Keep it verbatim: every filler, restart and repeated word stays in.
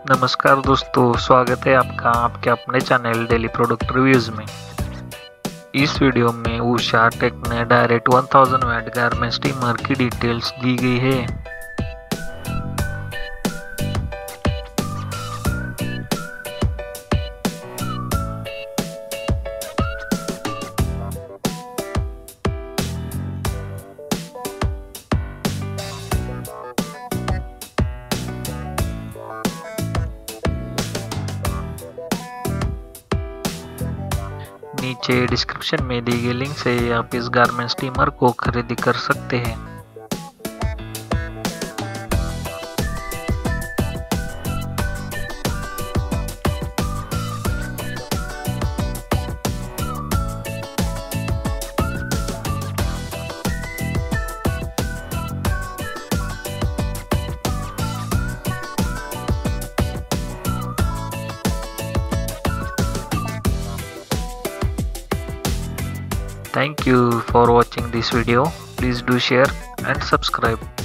नमस्कार दोस्तों, स्वागत है आपका आपके अपने चैनल डेली प्रोडक्ट रिव्यूज़ में। इस वीडियो में उषा टेक ने direct one thousand watt garment steamer की डिटेल्स दी गई है। नीचे डिस्क्रिप्शन में दी गई लिंक से आप इस गारमेंट स्टीमर को खरीदी कर सकते हैं। Thank you for watching this video. Please do share and subscribe.